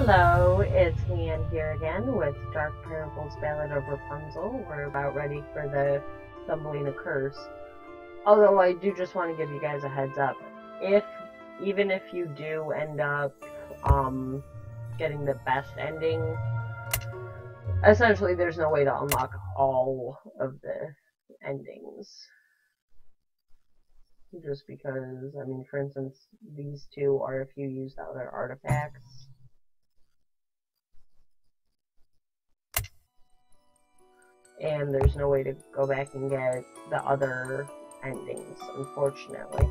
Hello, it's Leanne here again with Dark Parables Ballad of Rapunzel. We're about ready for the Thumbelina Curse. Although I do just want to give you guys a heads up. Even if you do end up getting the best ending, essentially there's no way to unlock all of the endings. Just because, I mean, for instance, these two are if you use the other artifacts. And there's no way to go back and get the other endings, unfortunately.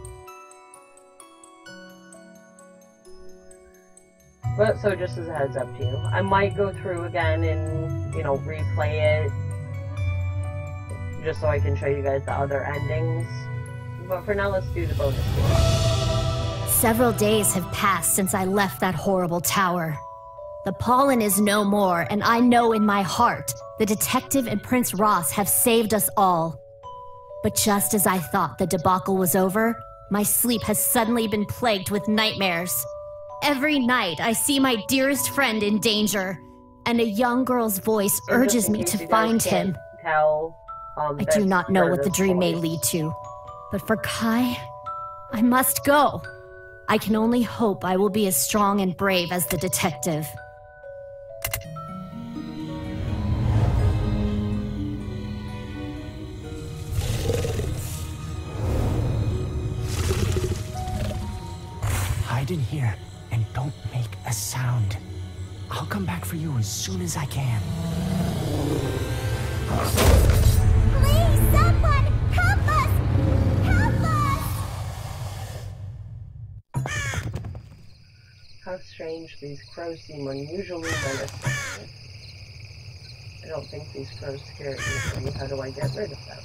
But, so just as a heads up to you, I might go through again and, replay it, just so I can show you guys the other endings. But for now, let's do the bonus game. Several days have passed since I left that horrible tower. The pollen is no more, and I know in my heart the detective and Prince Ross have saved us all. But just as I thought the debacle was over, my sleep has suddenly been plagued with nightmares. Every night I see my dearest friend in danger, and a young girl's voice urges me to find him. I do not know what the dream may lead to, but for Kai, I must go. I can only hope I will be as strong and brave as the detective. Hide in here and don't make a sound. I'll come back for you as soon as I can. Please, someone! Help us! Help us! How strange, these crows seem unusually menacing. I don't think these crows scare me. How do I get rid of them?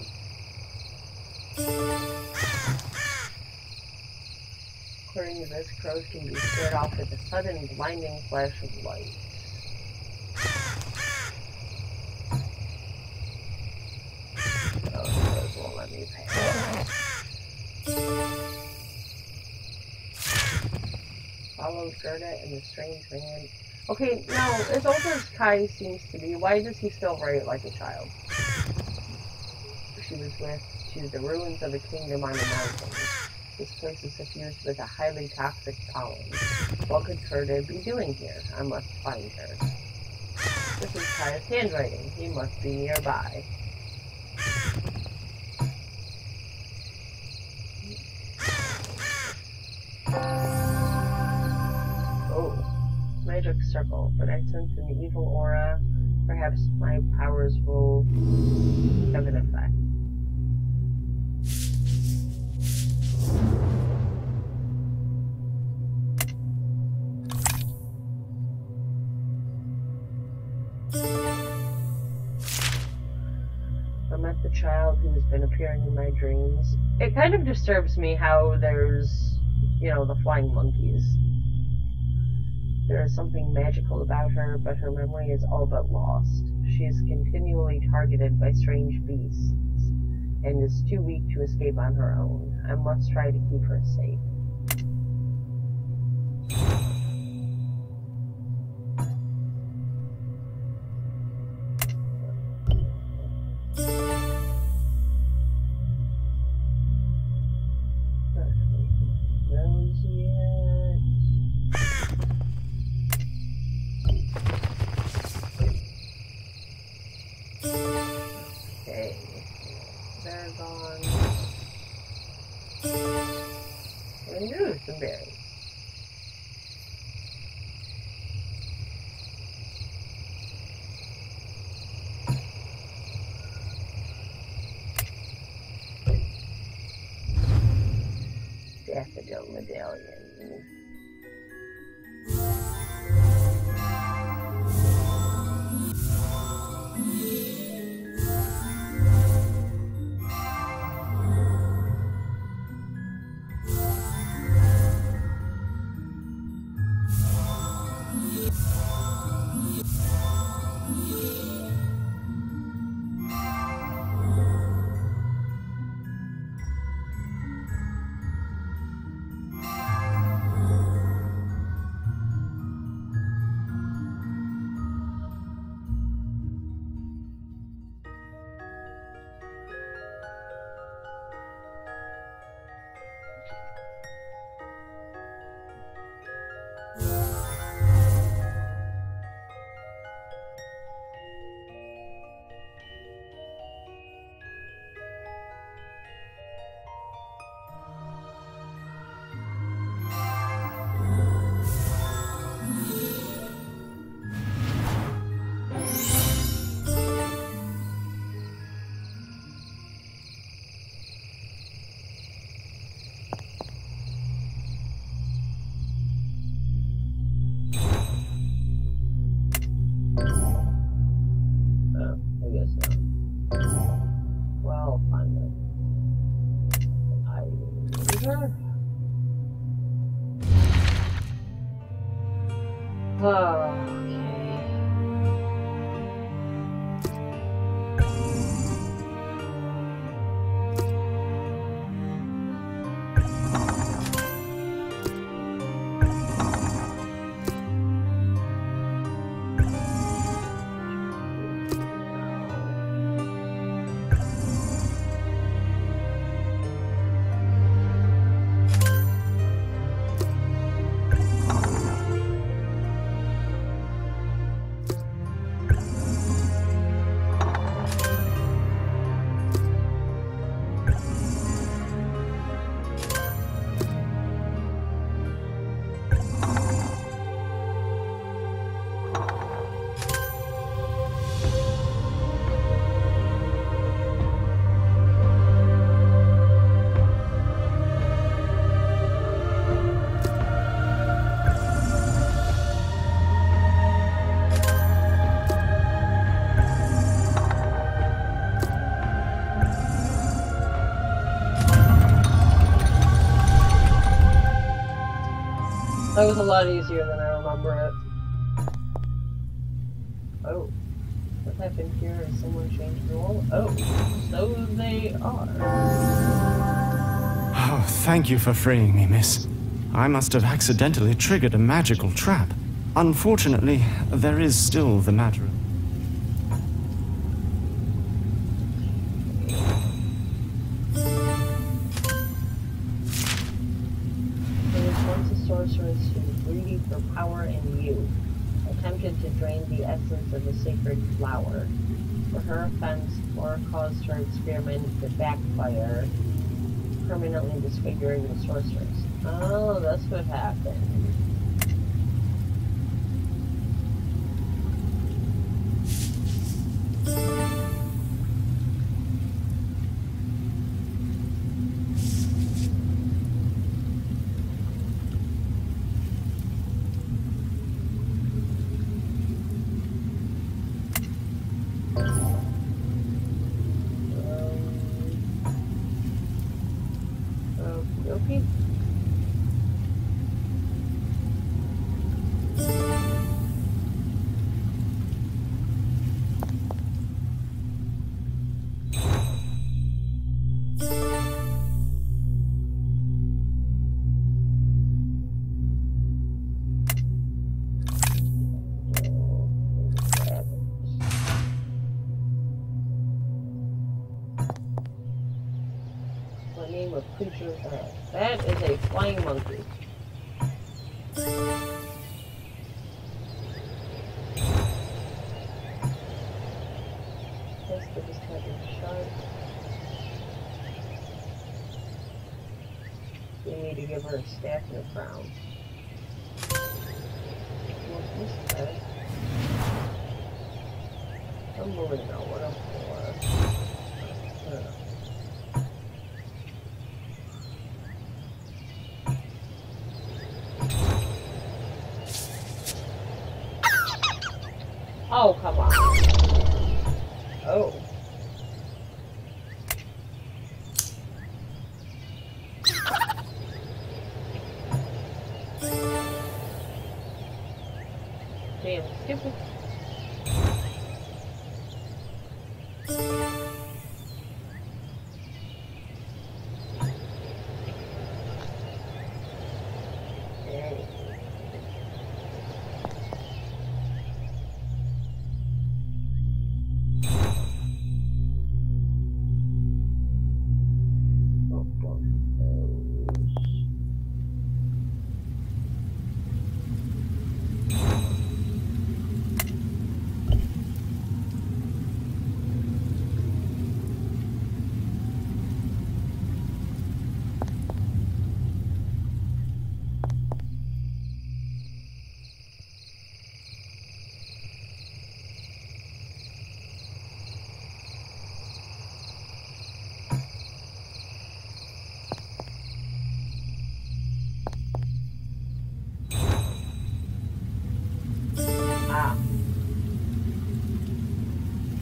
According to this, crows can be scared off with a sudden blinding flash of light. Oh, the crows won't let me pass. Followed Gerda and the strange man. Okay, now, as old as Kai seems to be, why does he still write like a child? She was to the ruins of a kingdom on the mountains. This place is suffused with a highly toxic pollen. What could Gerda be doing here? I must find her. This is Kai's handwriting. He must be nearby. Oh, magic circle, but I sense an evil aura. Perhaps my powers will have an effect. I met the child who has been appearing in my dreams. It kind of disturbs me how there's, the flying monkeys. There is something magical about her, but her memory is all but lost. She is continually targeted by strange beasts, and is too weak to escape on her own. I must try to keep her safe. Some berries. Daffodil medallion. I guess not. Well, fine then. I leave her. Okay. That was a lot easier than I remember it. Oh. What happened here? Has someone changed the role? Oh. So they are. Oh, thank you for freeing me, miss. I must have accidentally triggered a magical trap. Unfortunately, there is still the matter. Sorceress who was greedy for power and youth, attempted to drain the essence of the sacred flower. For her offense, Flora caused her experiment to backfire, permanently disfiguring the sorceress. Oh, that's what happened. Okay. What name of creature is that? That is a flying monkey. This is kind of sharp. We need to give her a staff and a crown. What's this thing? I'm moving now. What else for? Oh, come on. Oh. Damn, stupid.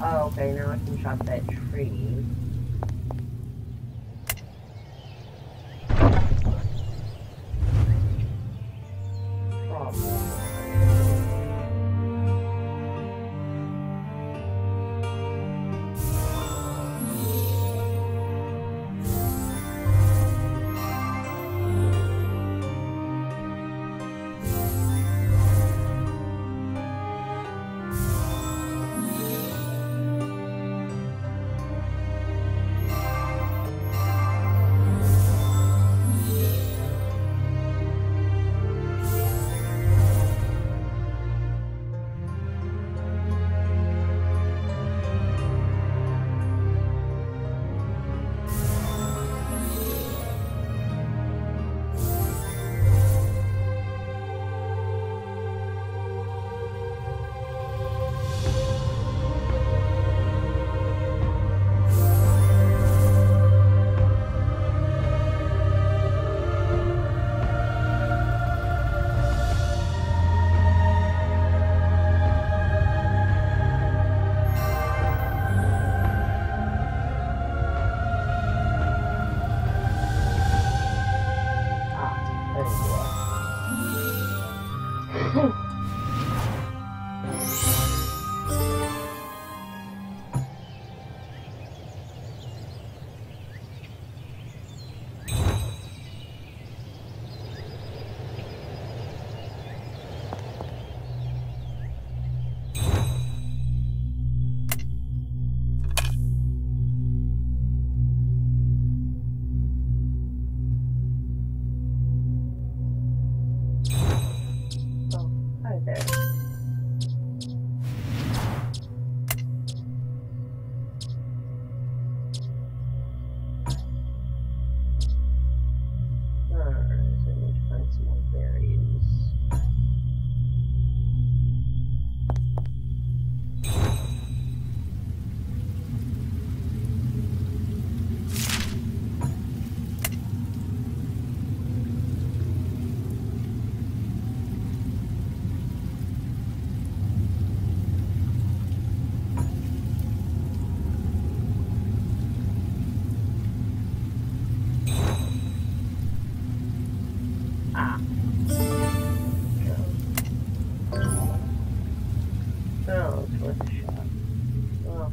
Oh, okay, now I can chop that tree. Problem. Oh, it's worth a shot. Well.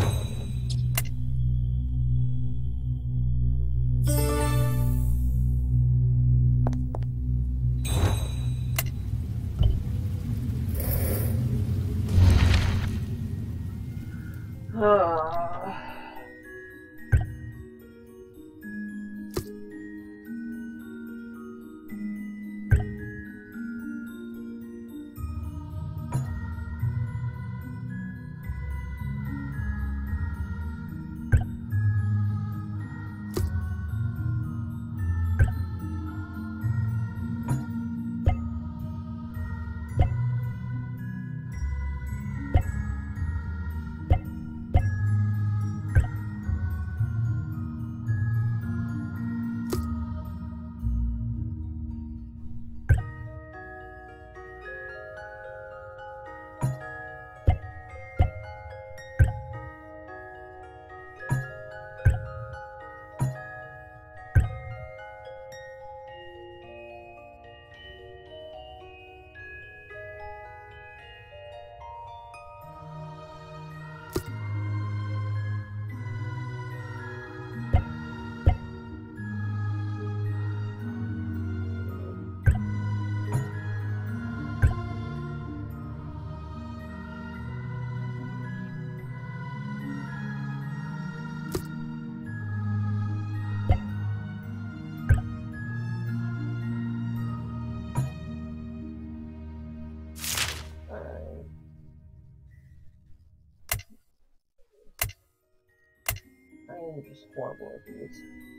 I'm just horrible at these.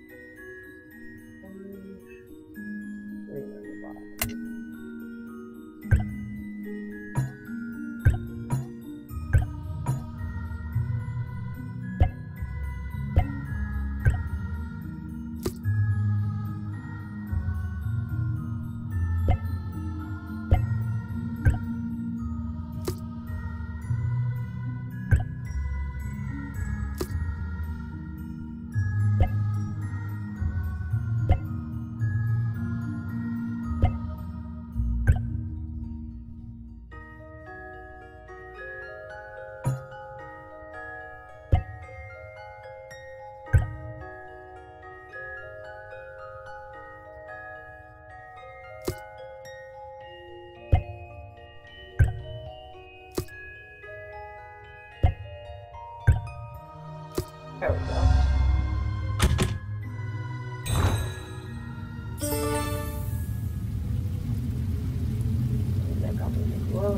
3 on the bottom.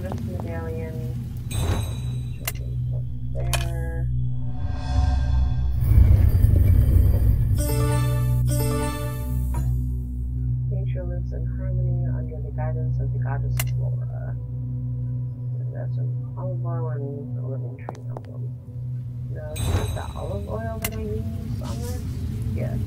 Prince medallion. There. Nature lives in harmony under the guidance of the goddess Flora. And that's an olive oil and a living tree emblem. Now, is it the olive oil that I use on this? Yes.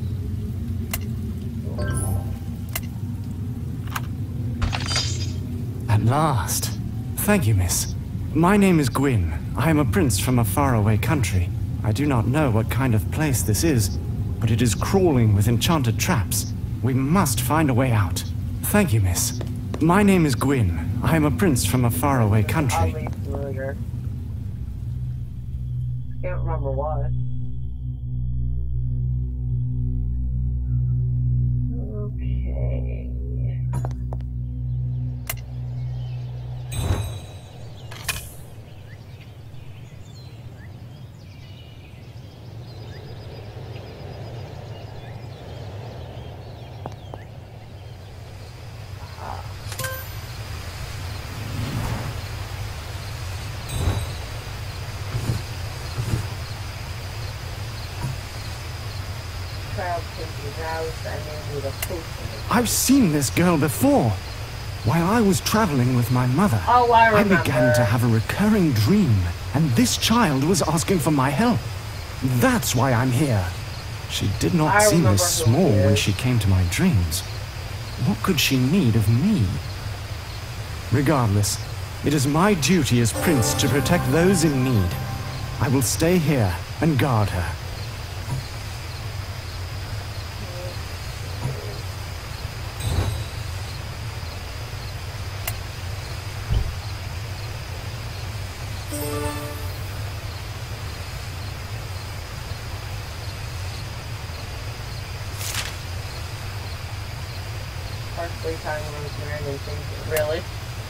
At last. Thank you, miss. My name is Gwyn. I am a prince from a faraway country. I do not know what kind of place this is, but it is crawling with enchanted traps. We must find a way out. Thank you, miss. My name is Gwyn. I am a prince from a faraway country. Oddly familiar. Can't remember what. Okay. I've seen this girl before. While I was traveling with my mother, Oh, I remember. I began to have a recurring dream, and this child was asking for my help. That's why I'm here. She did not I seem remember as who small she when is. she came to my dreams. What could she need of me? Regardless, it is my duty as prince to protect those in need. I will stay here and guard her. Parsley, thyme, rosemary, and things. Really?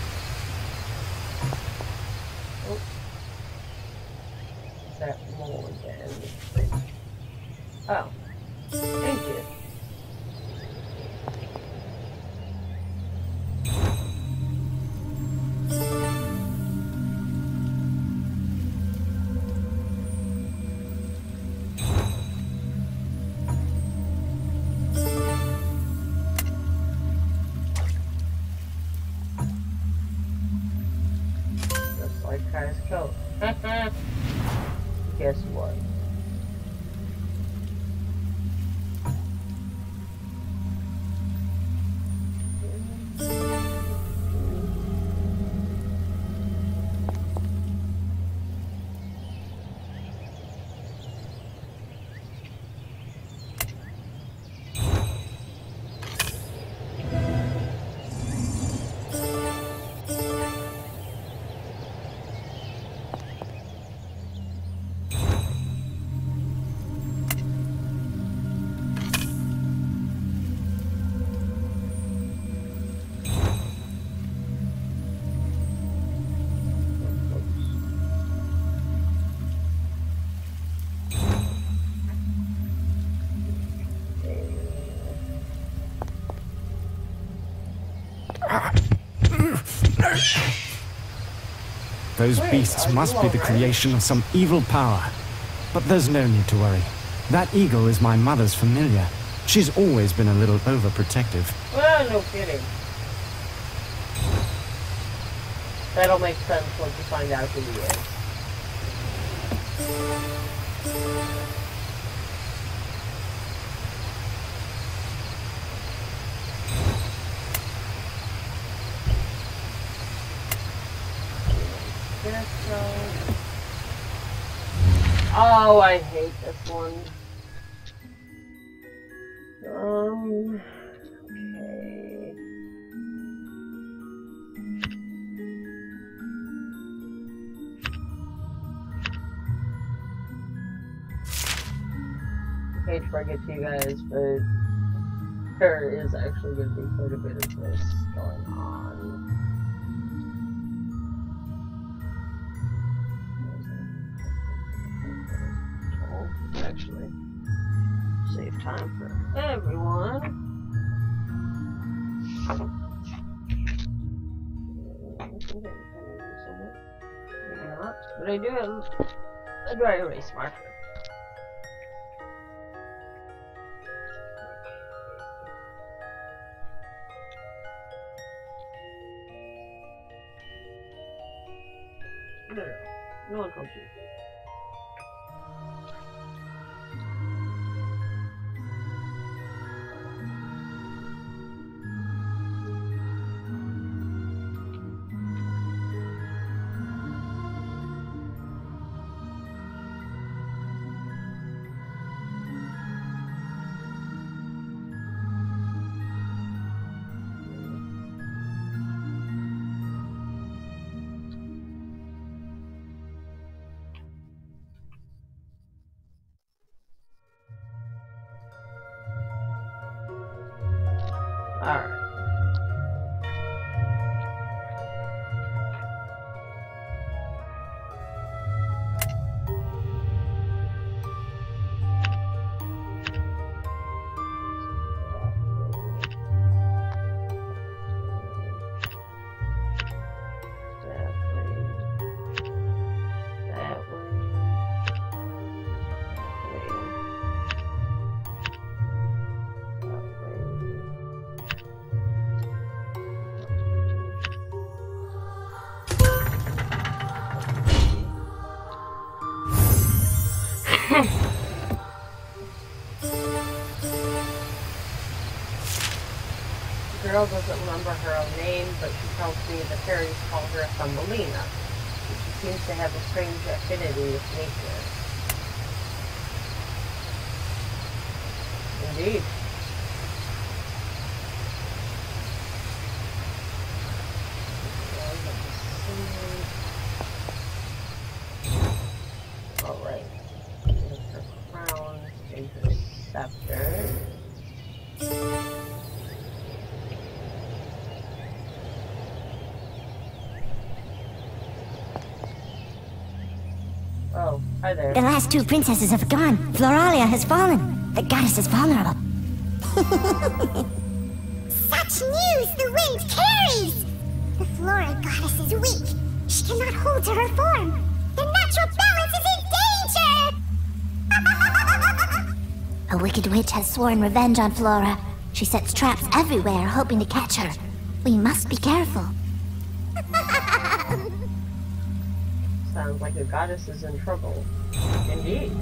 Oh. That mulligan. Oh. Thank you. Just like Kai's coat. Guess what? Those Wait, beasts are must you be the alright? creation of some evil power. But there's no need to worry. That eagle is my mother's familiar. She's always been a little overprotective. Well, no kidding. That'll make sense once you find out who he is. Oh, I hate this one. Okay. Hate to break it to you guys, but there is actually going to be quite a bit of this going on. Actually, save time for everyone. somewhere. Maybe not. But I do have a dry erase marker. No one comes here. Alright. The girl doesn't remember her own name, but she tells me the fairies call her Thumbelina. She seems to have a strange affinity with nature. Indeed. Alright. Her crown and her scepter. Oh, hi there. The last two princesses have gone. Floralia has fallen. The goddess is vulnerable. Such news the wind carries! The Flora goddess is weak. She cannot hold to her form. The natural balance is in danger! A wicked witch has sworn revenge on Flora. She sets traps everywhere, hoping to catch her. We must be careful. Sounds like the goddess is in trouble. Indeed.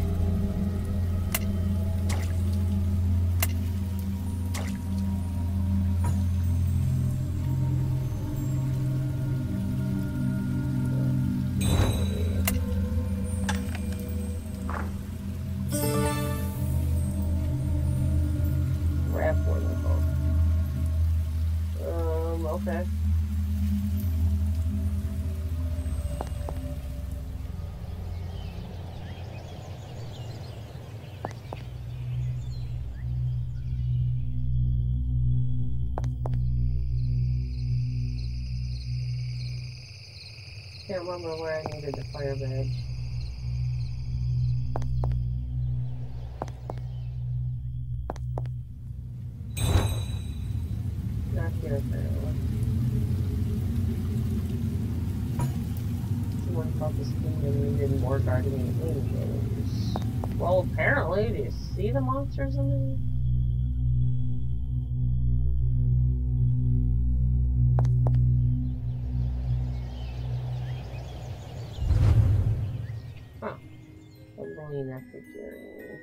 Rap wonderful. Okay. Can't remember where I needed the fire badge. Not here, apparently. Someone thought this kingdom needed more guardian angels. Well, apparently, do you see the monsters in there? Thumbelina figurine.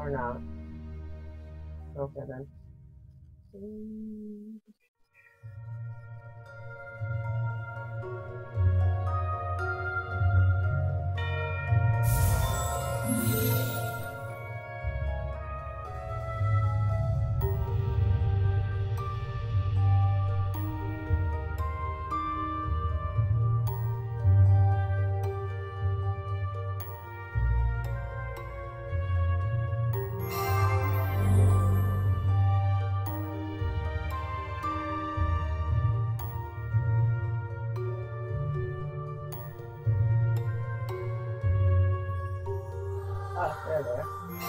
Or not. Okay then. Oh, there.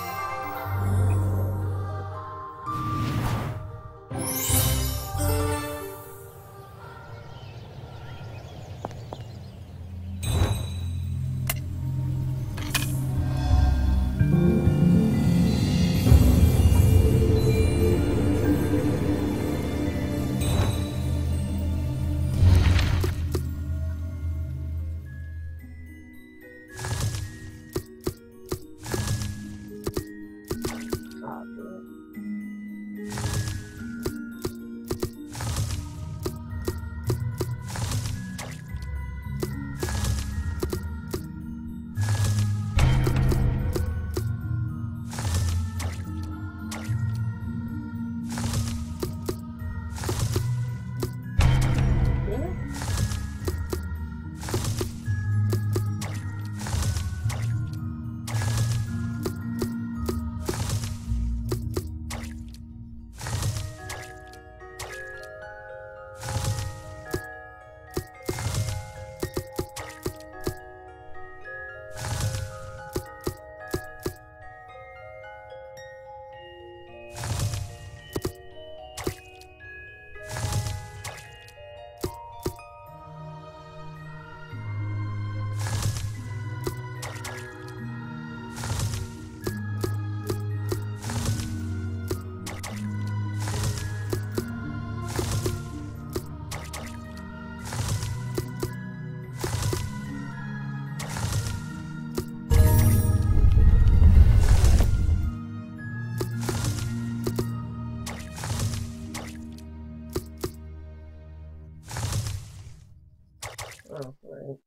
Oh, right.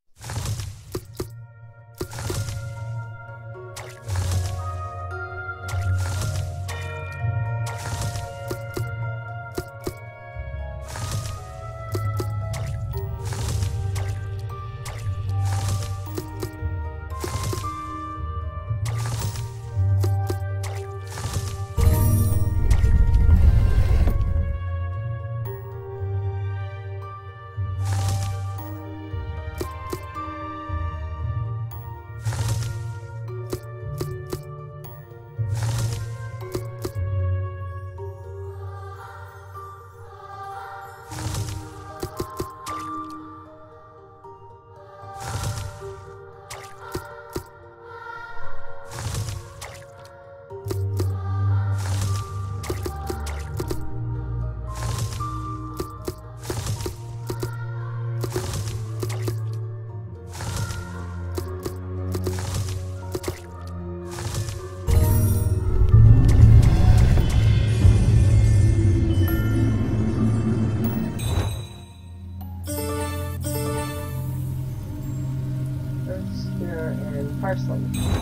Parsley.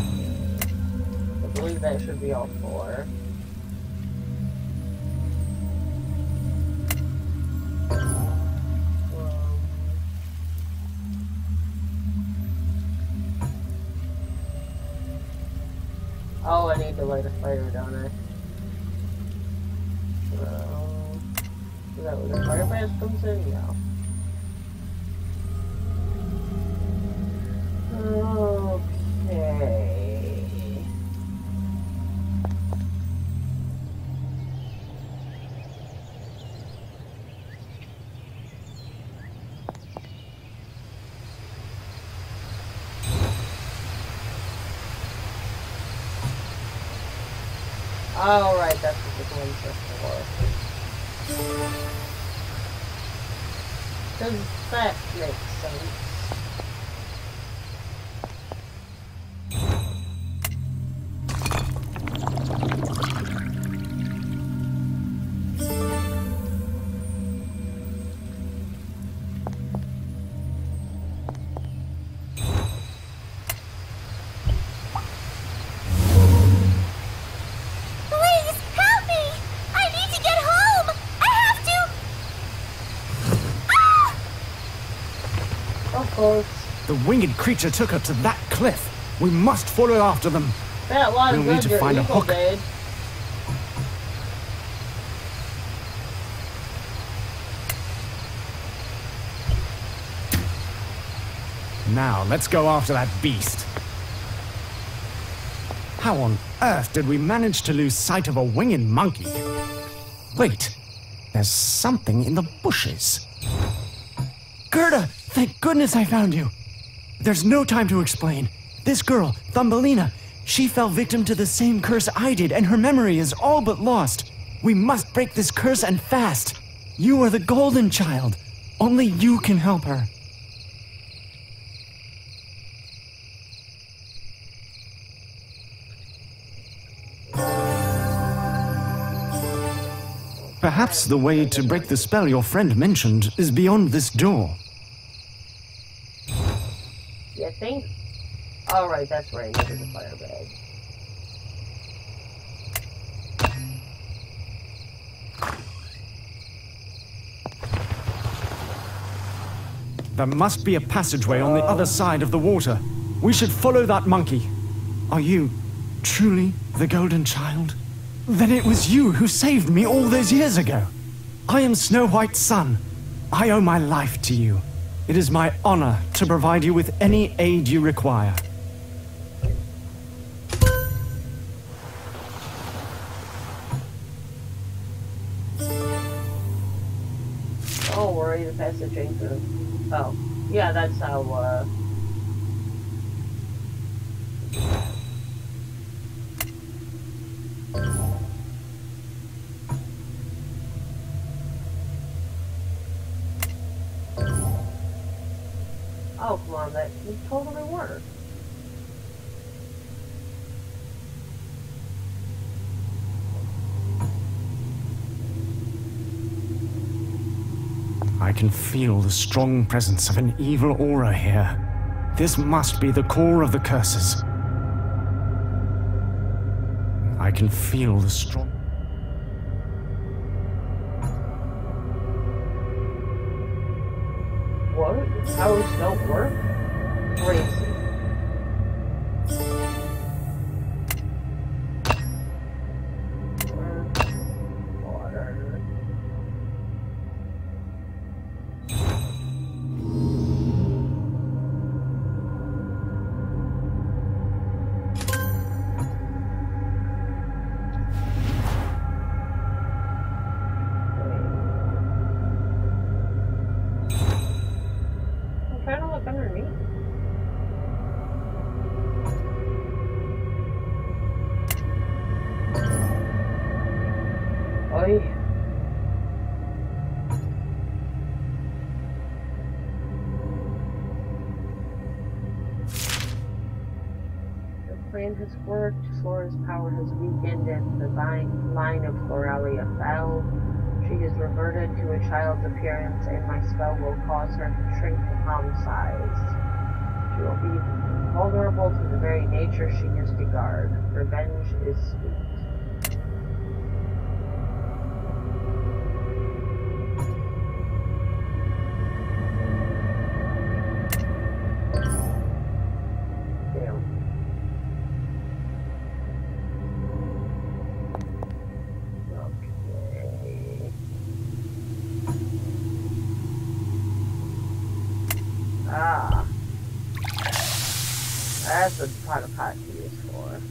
I believe that should be all four. Oh, I need to light a fire, don't I? Is that where the fire pass comes in? Yeah. Okay. All right, that's what the ones are for. Does that make sense? close. The winged creature took her to that cliff. We must follow after them. That was We'll need to find a hook. Did. Now, let's go after that beast. How on earth did we manage to lose sight of a winged monkey? Wait, there's something in the bushes. Gerda, thank goodness I found you. There's no time to explain. This girl, Thumbelina, she fell victim to the same curse I did, and her memory is all but lost. We must break this curse, and fast. You are the golden child. Only you can help her. Perhaps the way to break the spell your friend mentioned is beyond this door. You think? Alright, that's right. Look at the fire bag. There must be a passageway on the other side of the water. We should follow that monkey. Are you truly the golden child? Then it was you who saved me all those years ago. I am Snow White's son. I owe my life to you. It is my honor to provide you with any aid you require. Don't worry, the passage ain't through. Oh, yeah, that's how, Oh, come on, that would totally work. I can feel the strong presence of an evil aura here. This must be the core of the curses. I can feel the strong... What? Powers don't work? Crazy. Water. I'm trying to look underneath. Oi. The plan has worked, Flora's power has weakened, and the line of Floralia fell. She has reverted to a child's appearance, and my spell will cause her to shrink to palm size. She will be vulnerable to the very nature she used to guard. Revenge is sweet. Damn. Okay. Ah. That's what the pot of pot to use for.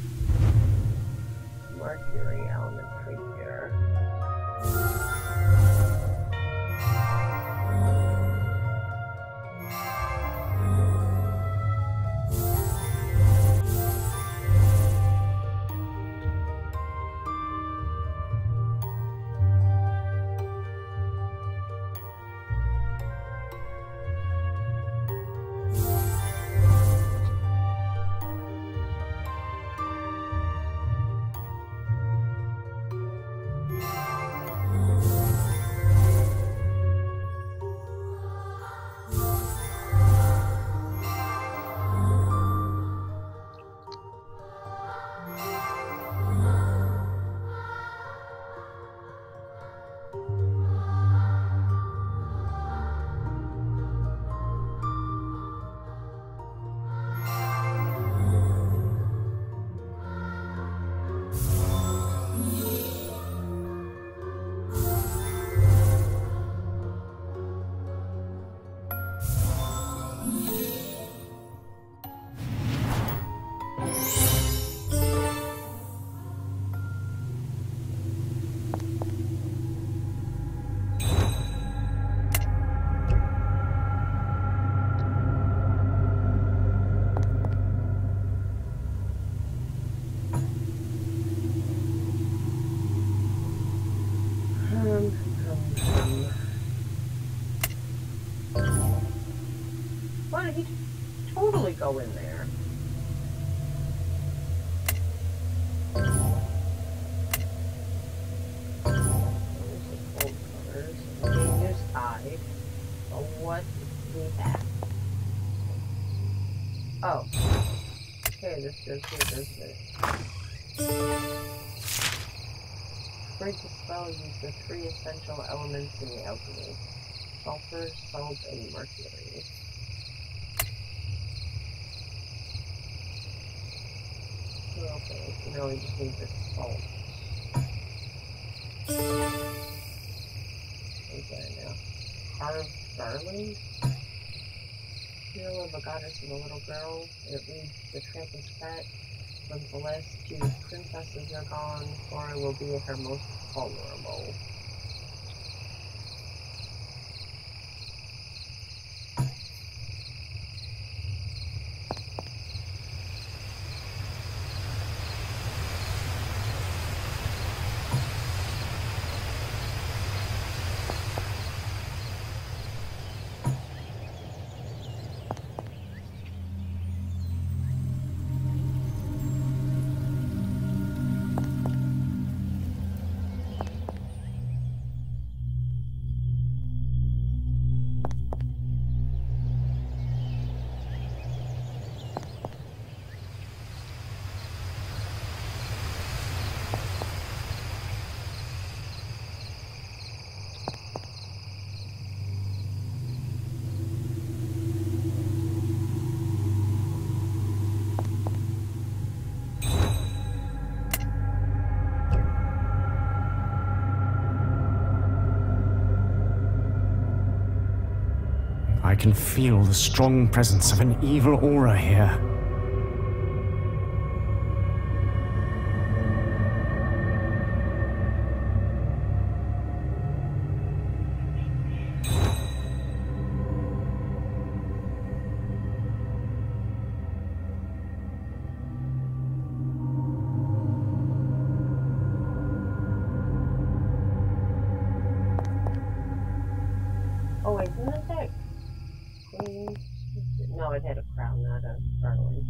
Mercury element figure. Why did he totally go in there? What we have. Oh. Okay, this goes here, doesn't it? Break the spell, use the 3 essential elements in the alchemy. Sulfur, salt, and mercury. Okay, now we just need the salt. Okay, now. Carved garland. Hero of a goddess and a little girl. It reads the trampless cat. Once the last 2 princesses are gone, Flora will be at her most vulnerable. I can feel the strong presence of an evil aura here. Oh wait, isn't that queen? No, it had a crown, not a garland.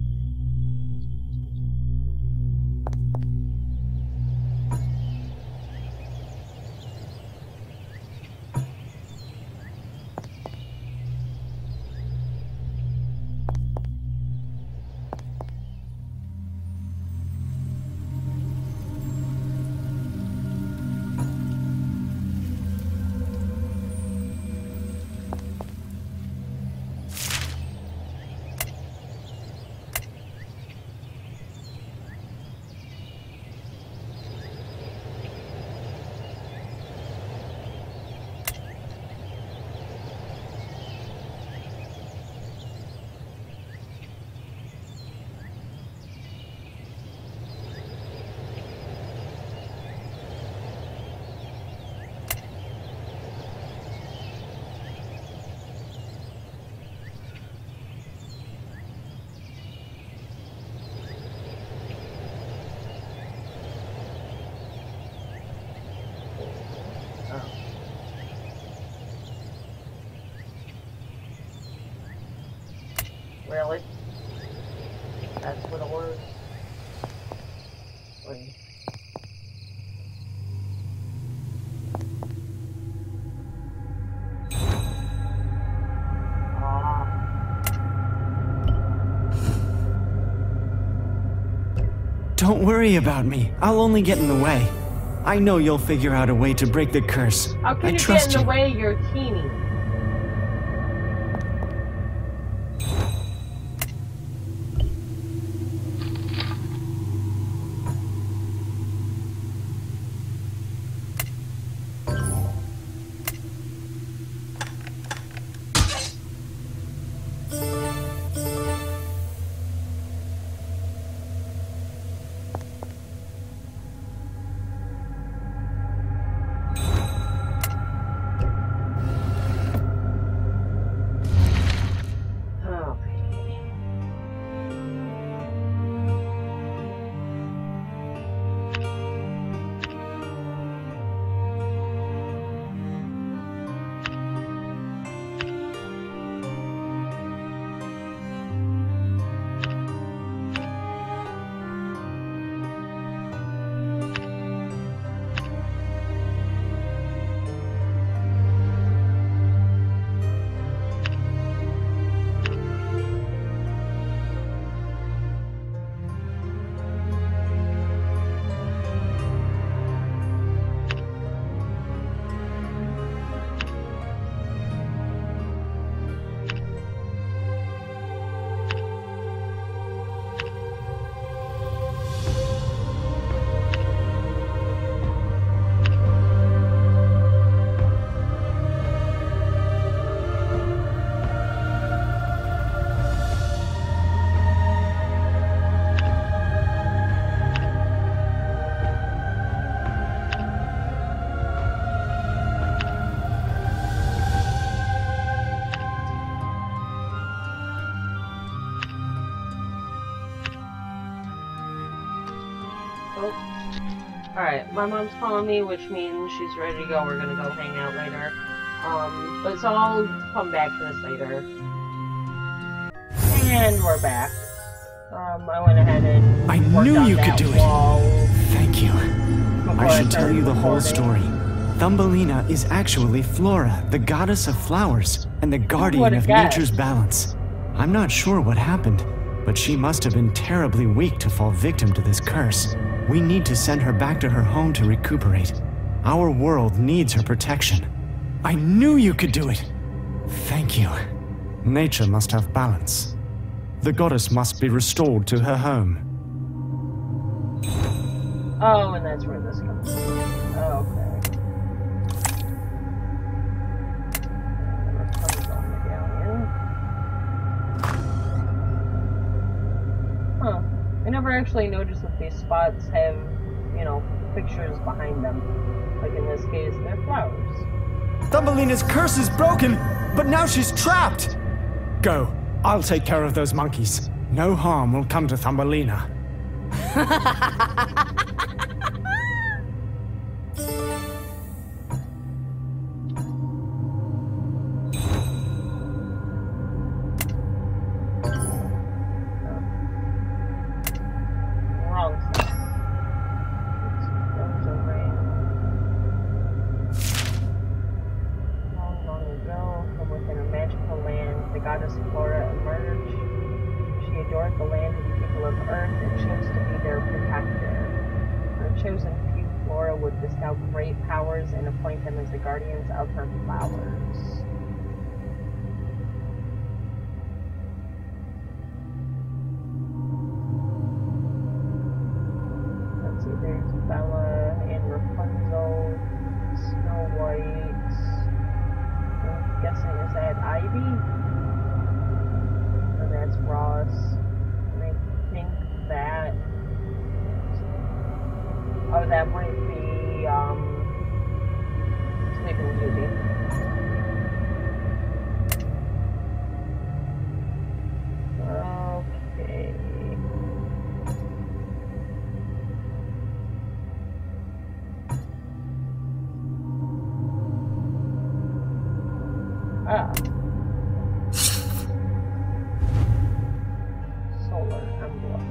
Really? That's what it was? Wait. Don't worry about me. I'll only get in the way. I know you'll figure out a way to break the curse. How can you trust get in the way? You're teeny. Alright, my mom's calling me, which means she's ready to go. We're gonna go hang out later. But so I'll come back to this later. And we're back. I went ahead and I knew you could do it! Thank you. I should tell you the whole story. Thumbelina is actually Flora, the goddess of flowers, and the guardian of nature's balance. I'm not sure what happened, but she must have been terribly weak to fall victim to this curse. We need to send her back to her home to recuperate. Our world needs her protection. I knew you could do it! Thank you. Nature must have balance. The goddess must be restored to her home. Oh, and that's where this comes from. Okay. Rapunzel medallion. Huh. I never actually noticed that these spots have, you know, pictures behind them. Like in this case, they're flowers. Thumbelina's curse is broken, but now she's trapped! Go. I'll take care of those monkeys. No harm will come to Thumbelina. Wrong side. Those are rain. Long ago, from within a magical land, the goddess Flora emerged. She adored the land and the people of Earth and chose to be their protector. Her chosen few, Flora would bestow great powers and appoint them as the guardians of her flowers. Let's see, there's Bella and Rapunzel, Snow White. I'm guessing, is that Ivy? And that's Ross. And I think that... Oh, that might be, Sleeping Beauty. Okay. Ah. Solar emblem.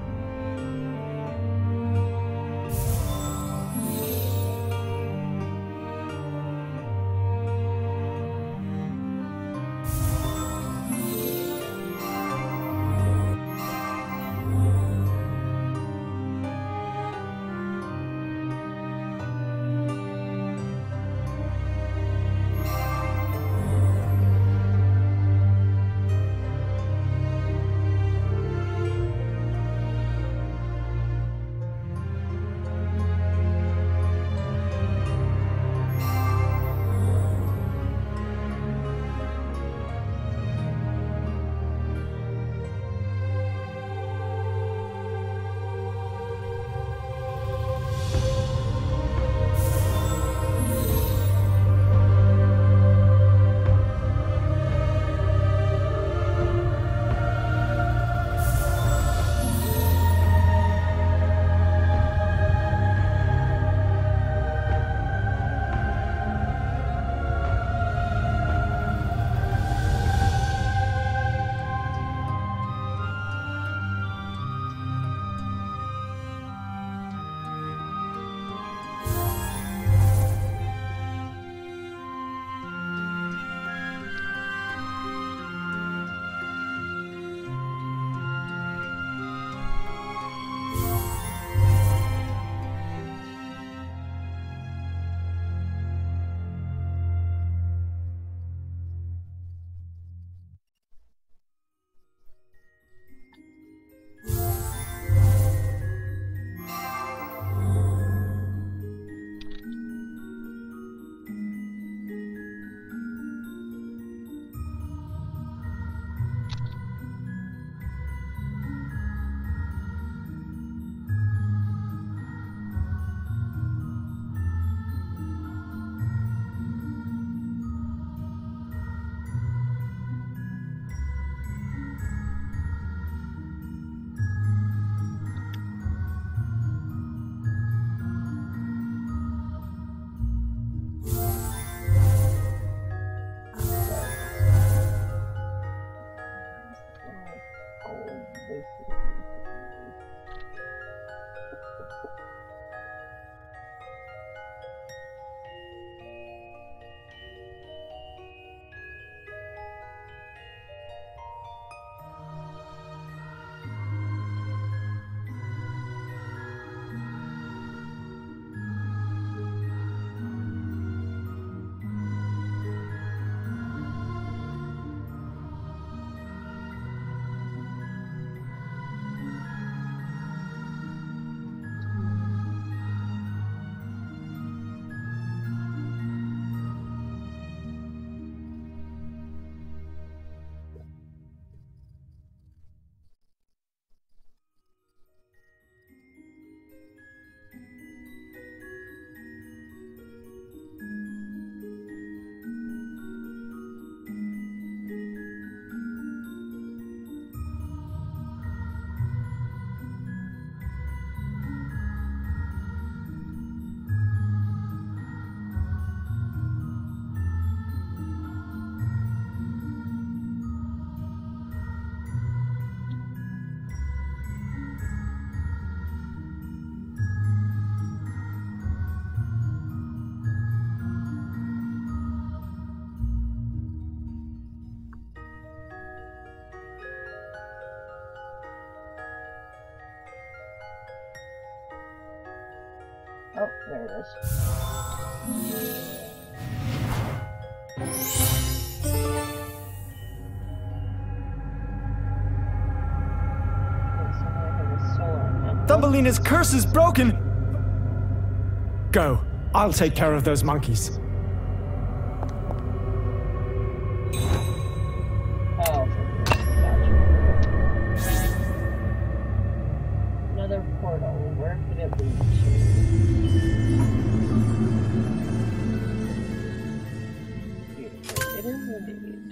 Oh, there it is. Thumbelina's curse is broken! Go. I'll take care of those monkeys. Oh, gotcha. Another portal. Where could it lead to? Beautiful. It is indeed.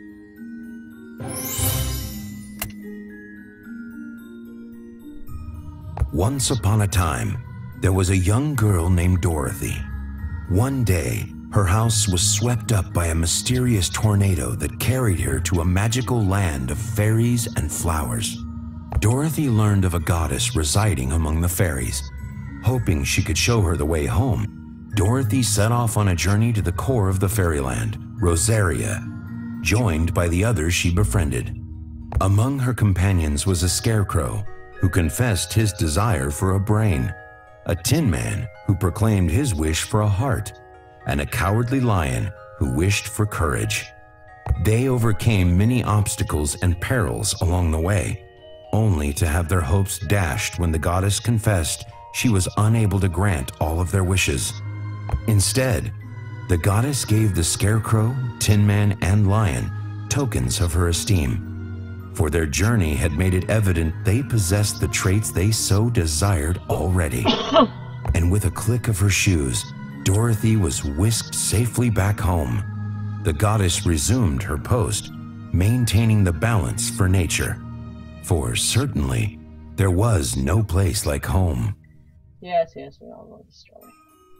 Once upon a time, there was a young girl named Dorothy. One day, her house was swept up by a mysterious tornado that carried her to a magical land of fairies and flowers. Dorothy learned of a goddess residing among the fairies. Hoping she could show her the way home, Dorothy set off on a journey to the core of the fairyland, Rosaria, joined by the others she befriended. Among her companions was a scarecrow who confessed his desire for a brain, a tin man who proclaimed his wish for a heart, and a cowardly lion who wished for courage. They overcame many obstacles and perils along the way, only to have their hopes dashed when the goddess confessed she was unable to grant all of their wishes. Instead, the goddess gave the scarecrow, tin man, and lion tokens of her esteem, for their journey had made it evident they possessed the traits they so desired already. And with a click of her shoes, Dorothy was whisked safely back home. The goddess resumed her post, maintaining the balance for nature. For certainly, there was no place like home. Yes, we all know the story.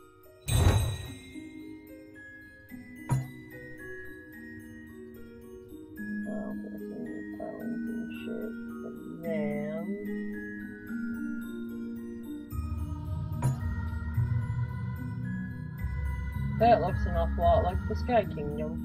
That looks an awful lot like the Sky Kingdom.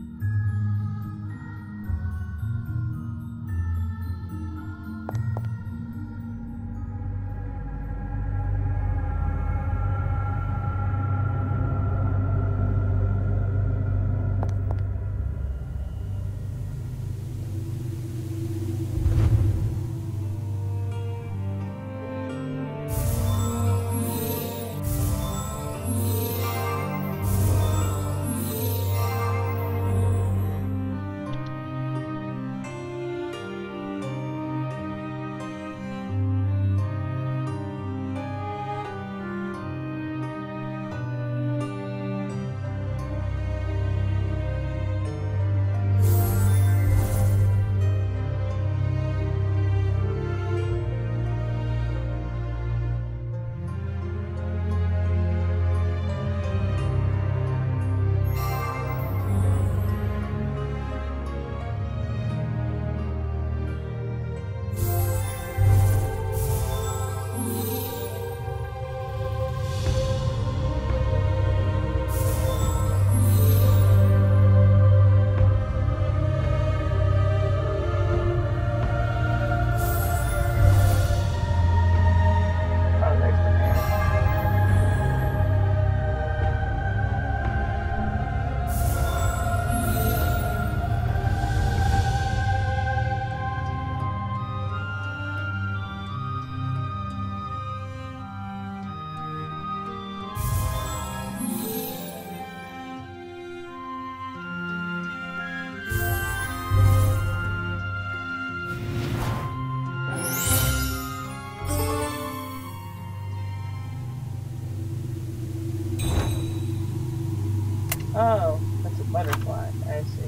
Oh, that's a butterfly. I see.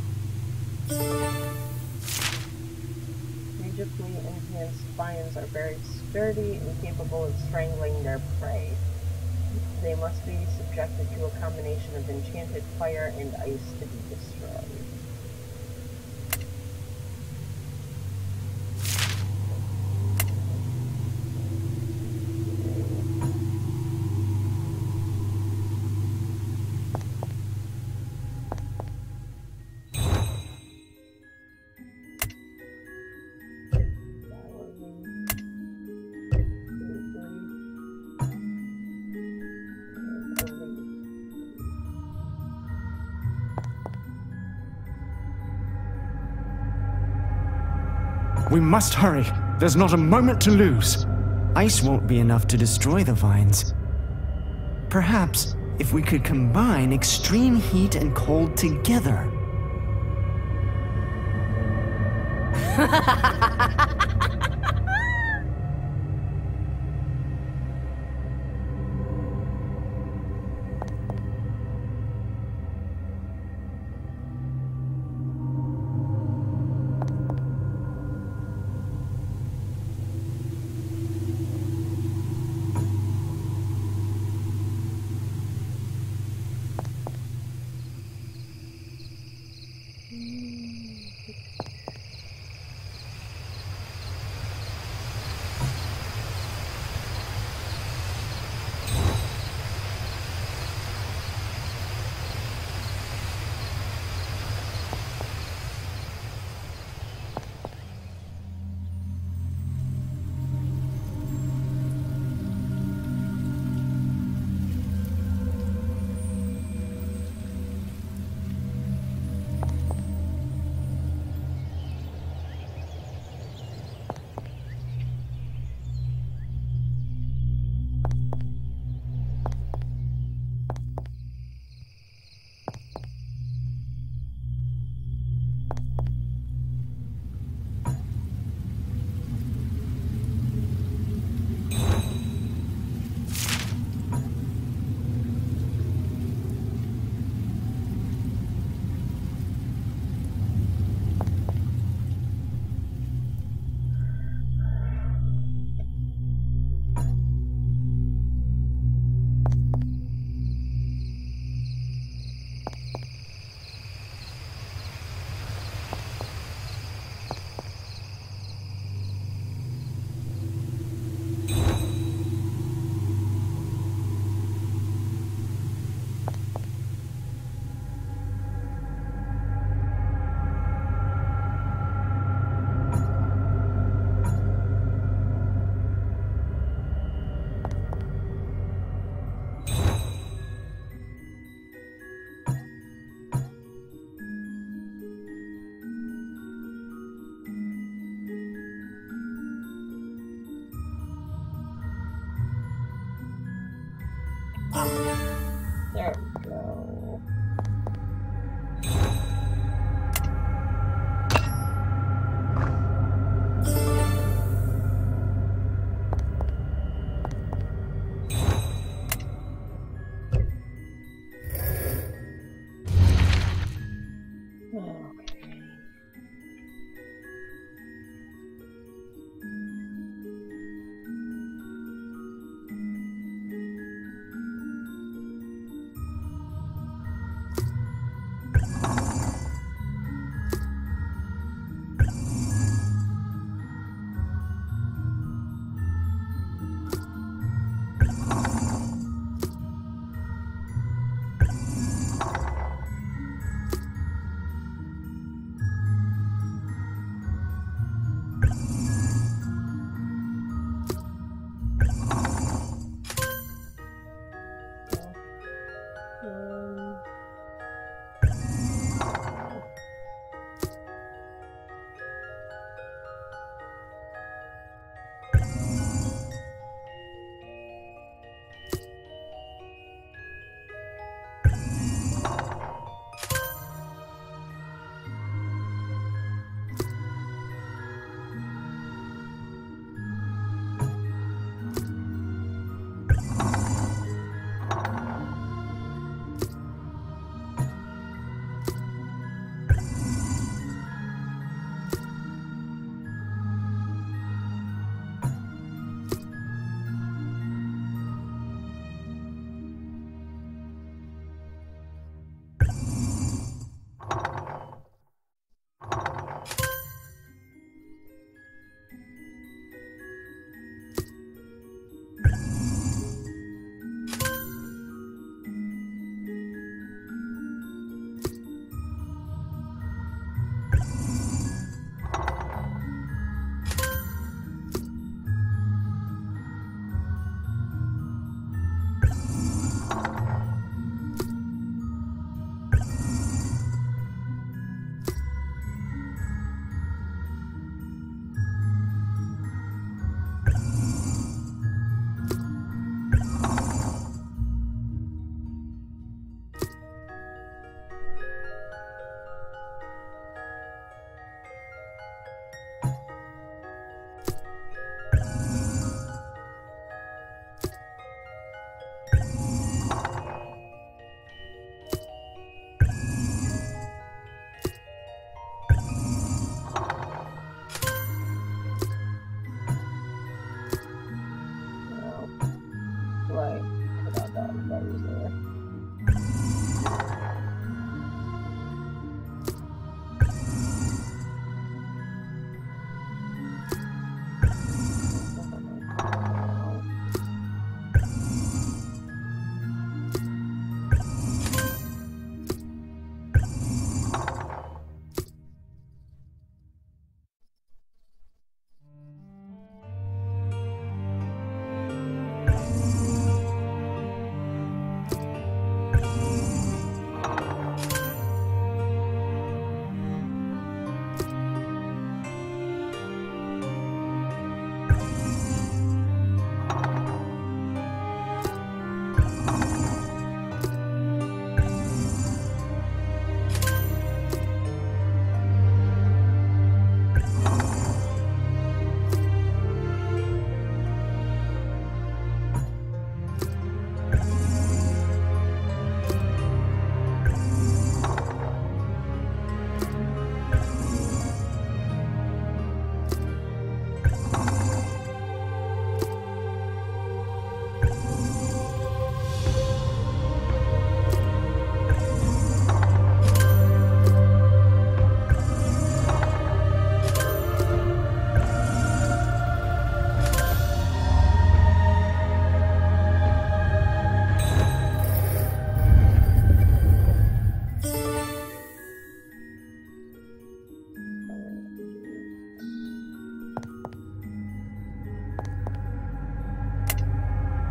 Magically enhanced lions are very sturdy and capable of strangling their prey. They must be subjected to a combination of enchanted fire and ice to be destroyed. We must hurry. There's not a moment to lose. Ice won't be enough to destroy the vines. Perhaps if we could combine extreme heat and cold together. There we go.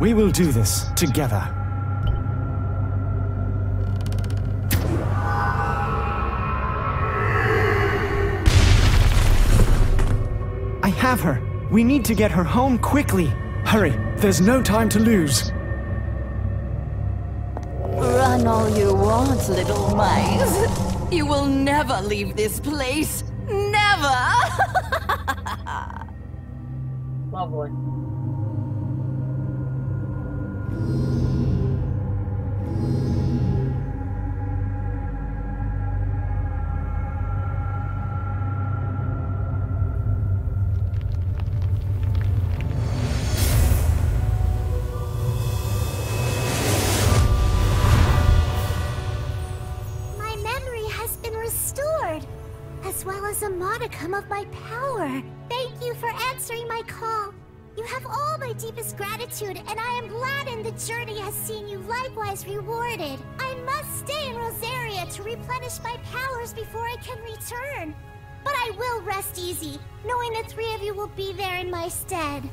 We will do this together. I have her. We need to get her home quickly. Hurry, there's no time to lose. Run all you want, little mice. You will never leave this place. Never! Lovely. My memory has been restored, as well as a modicum of my power. Thank you for answering my call. You have all my deepest gratitude, and I am gladdened the journey has seen you likewise rewarded. I must stay in Rosaria to replenish my powers before I can return. But I will rest easy, knowing the three of you will be there in my stead.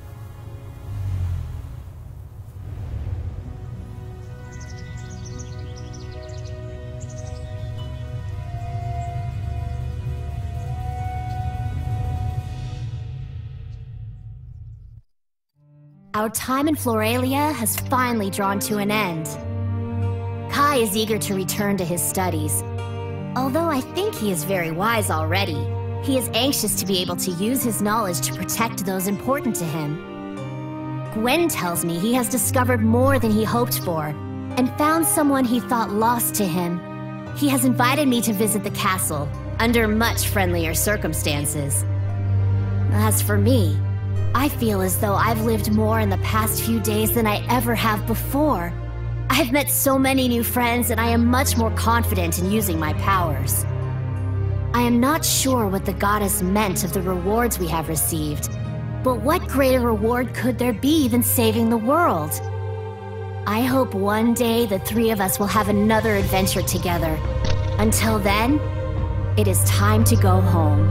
Our time in Floralia has finally drawn to an end. Kai is eager to return to his studies. Although I think he is very wise already, he is anxious to be able to use his knowledge to protect those important to him. Gwen tells me he has discovered more than he hoped for, and found someone he thought lost to him. He has invited me to visit the castle, under much friendlier circumstances. As for me, I feel as though I've lived more in the past few days than I ever have before. I've met so many new friends, and I am much more confident in using my powers. I am not sure what the goddess meant of the rewards we have received, but what greater reward could there be than saving the world? I hope one day the three of us will have another adventure together. Until then, it is time to go home.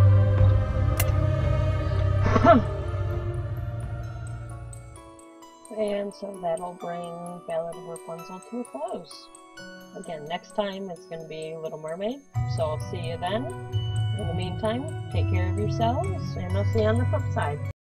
And so that'll bring Ballad of Rapunzel to a close. Again, next time it's going to be Little Mermaid, so I'll see you then. In the meantime, take care of yourselves, and I'll see you on the flip side.